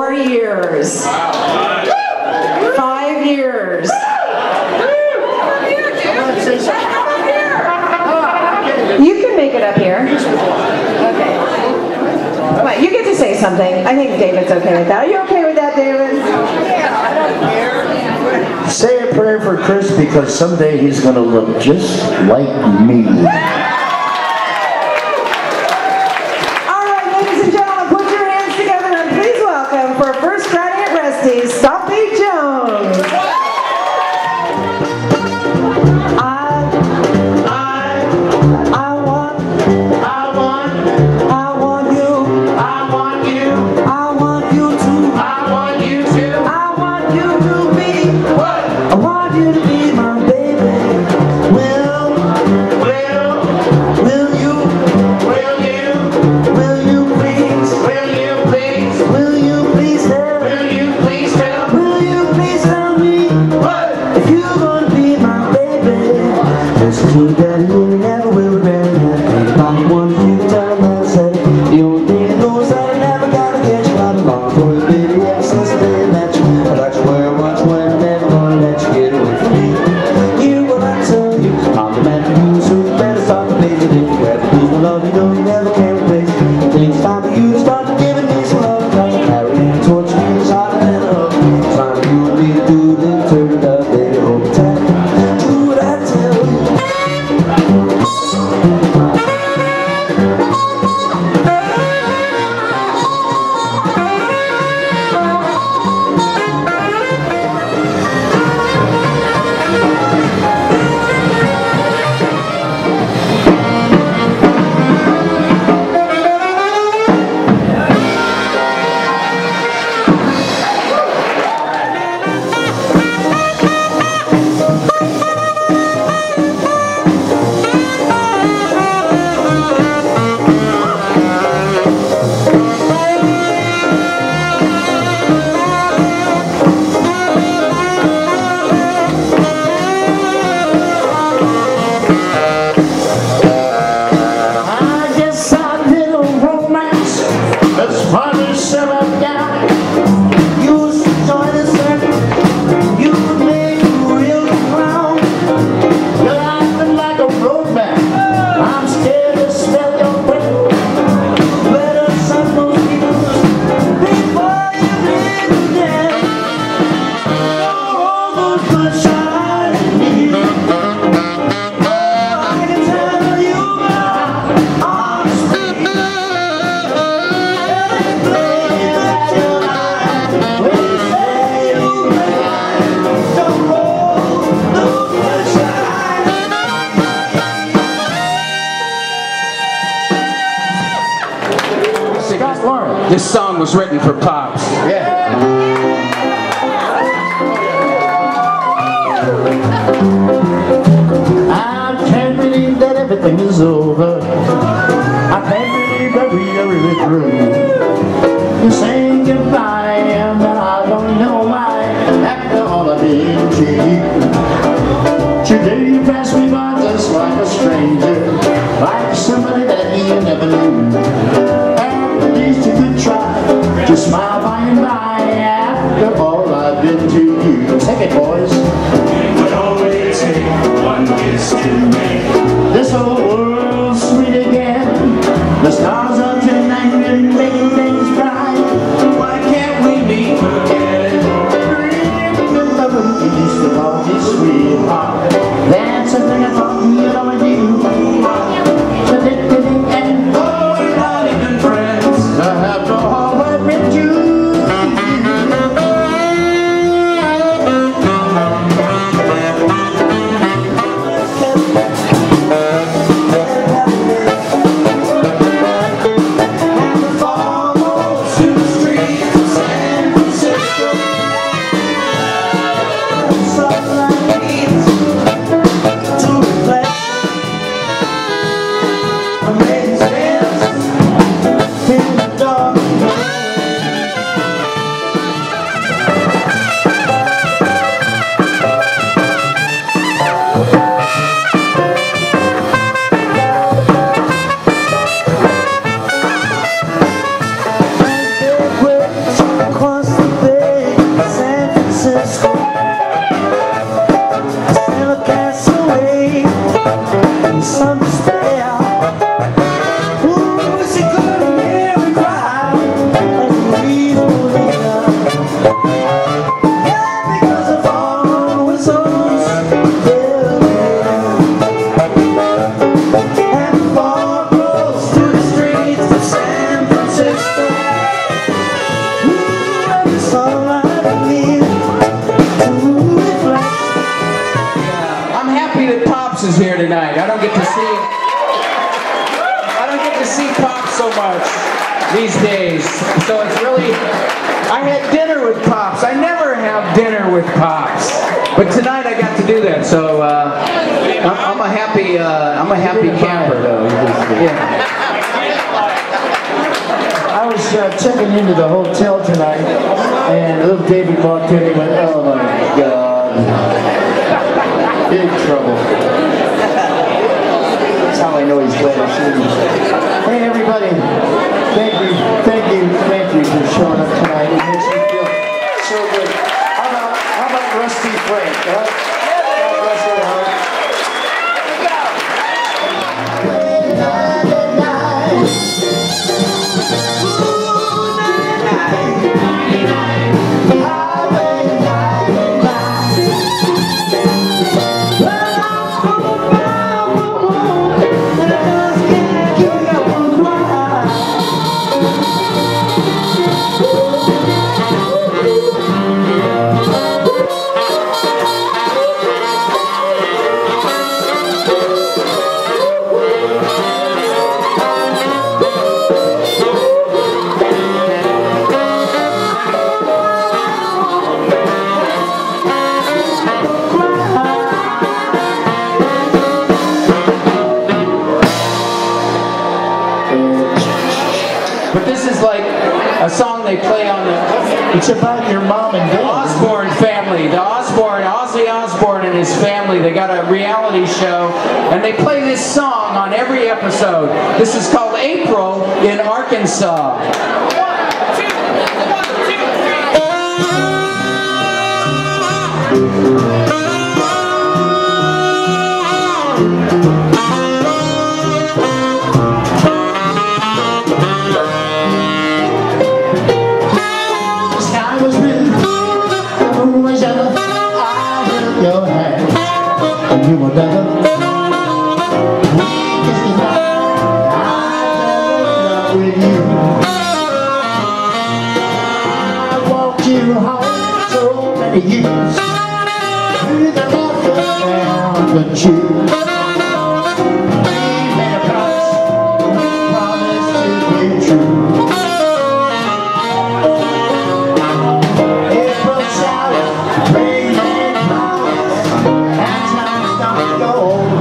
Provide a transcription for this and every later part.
4 years. 5 years. You can make it up here. Okay. Come on, you get to say something. I think David's okay with that. Are you okay with that, David? Yeah, I don't care. Say a prayer for Chris because someday he's going to look just like me. All right, ladies and gentlemen, put your hands together and please welcome for First Friday at Rusty's, Stompy Jones. This song was written for Pops. Yeah. I can't believe that everything is over. I can't believe that we are really through. You're saying goodbye, and I don't know why. After all I've been to you, today you passed me by just like a stranger, like somebody that you never knew. At least you could try to smile by and by after all I've been to you. Take it, boys. It would only take one kiss to make this whole world sweet again. The stars are tonight and making things bright. Why can't we meet again? Dream good love and peace with all this sweetheart. That's something I thought you'd always do. And oh, we're not even friends. I have to all admit you. San Francisco. to see Pops so much these days. So it's really, I had dinner with Pops. I never have dinner with Pops, but tonight I got to do that. So I'm a happy camper. Yeah. I was checking into the hotel tonight, and little David walked in and went, "Oh my God, big trouble." That's how I know he's glad to see me. Hey everybody, thank you for showing up tonight. It makes me feel so good. How about Rusty Frank? Huh? God bless your heart. But this is like a song they play on the... It's about your mom and dad. Osborne family. The Ozzy Osbourne and his family, they got a reality show, and they play this song on every episode. This is called April in Arkansas. Your hand, and you will never with you. I walked you home so many years through the laughter and the cheers. We made a promise to be true. April shower, rain and flowers, and time don't go.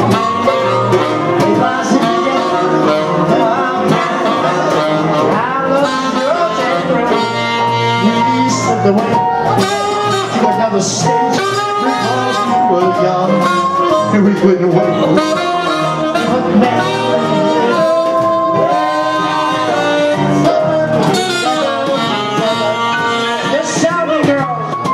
It wasn't the way to another stage because we were young and we couldn't wait. But now just shout me, girl.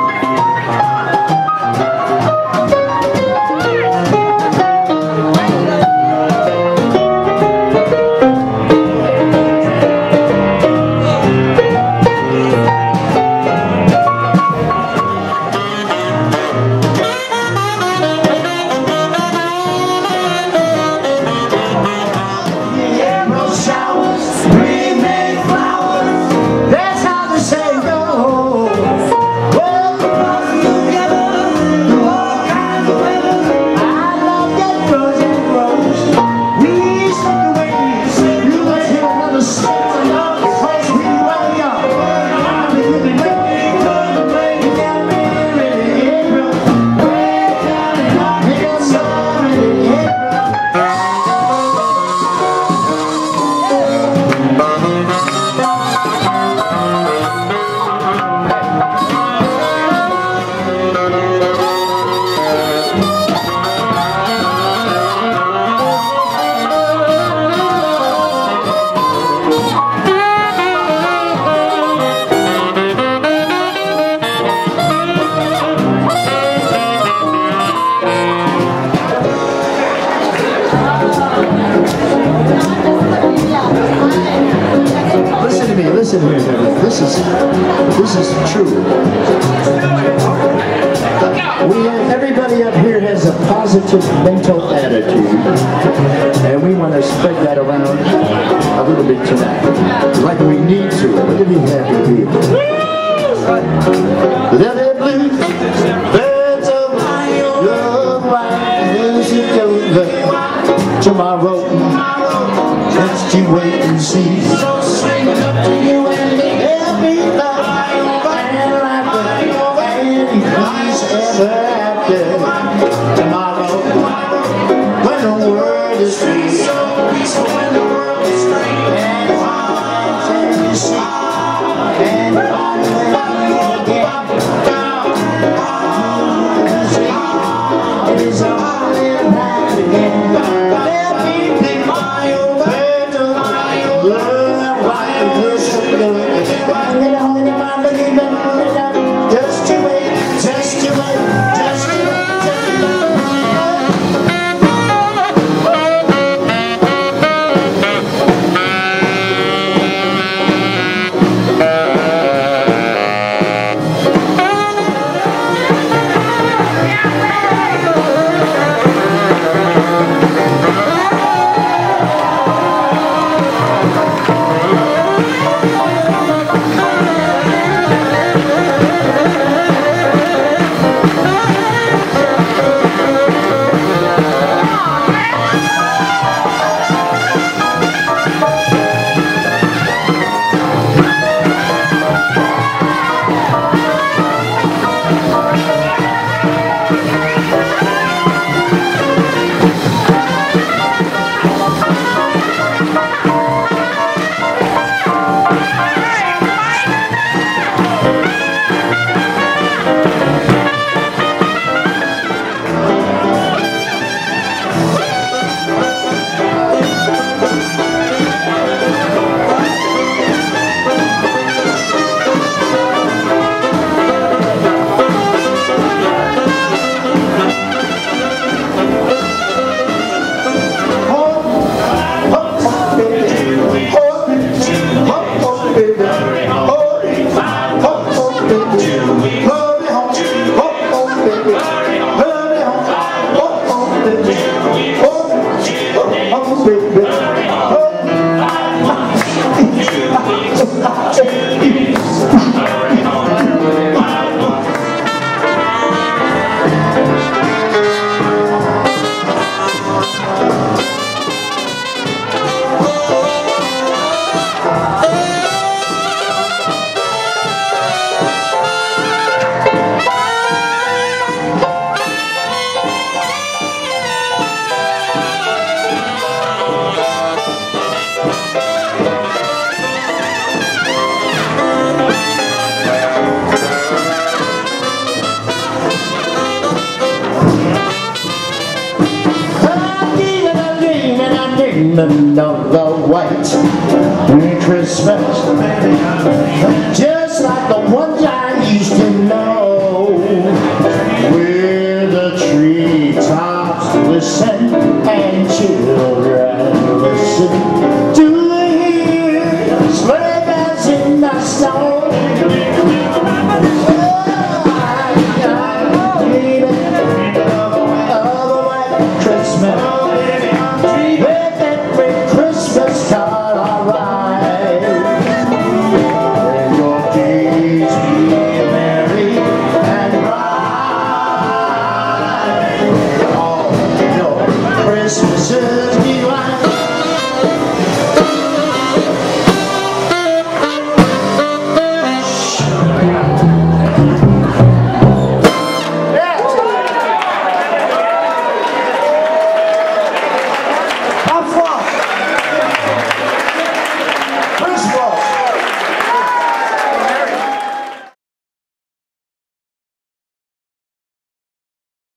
Listen here, this is true. Everybody up here has a positive mental attitude, and we want to spread that around a little bit tonight, like we need to. Look at these happy people. Lily blue, birds of your white, tomorrow. just you wait and see. So swing it up to you and me. Happy love and laughter and peace ever after. Tomorrow, when the world is free, so peaceful when the world is free, and find you see, and find again. It is all in hand again. Let me pick my old bird to my old love, right this and get on in my believing just to wait, just to wait, just to wait, just to wait. Of the white Christmas